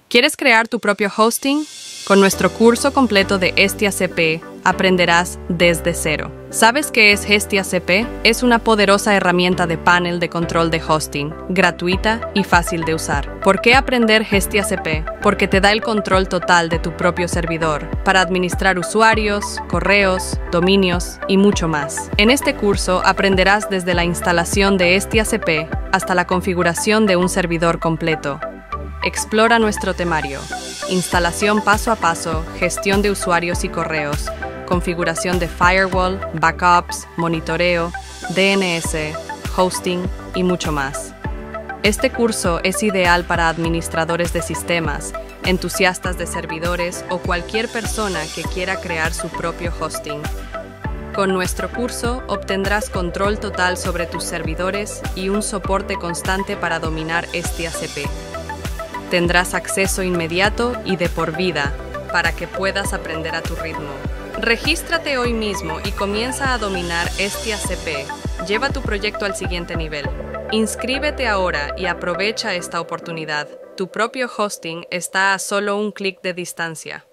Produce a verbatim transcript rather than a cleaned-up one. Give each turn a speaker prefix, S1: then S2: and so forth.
S1: ¿Quieres crear tu propio hosting? Con nuestro curso completo de Hestia C P, aprenderás desde cero. ¿Sabes qué es Hestia C P? Es una poderosa herramienta de panel de control de hosting, gratuita y fácil de usar. ¿Por qué aprender Hestia C P? Porque te da el control total de tu propio servidor, para administrar usuarios, correos, dominios y mucho más. En este curso aprenderás desde la instalación de Hestia C P hasta la configuración de un servidor completo. Explora nuestro temario. Instalación paso a paso, gestión de usuarios y correos, configuración de firewall, backups, monitoreo, D N S, hosting y mucho más. Este curso es ideal para administradores de sistemas, entusiastas de servidores o cualquier persona que quiera crear su propio hosting. Con nuestro curso obtendrás control total sobre tus servidores y un soporte constante para dominar Hestia C P. Tendrás acceso inmediato y de por vida para que puedas aprender a tu ritmo. Regístrate hoy mismo y comienza a dominar Hestia C P. Lleva tu proyecto al siguiente nivel. Inscríbete ahora y aprovecha esta oportunidad. Tu propio hosting está a solo un clic de distancia.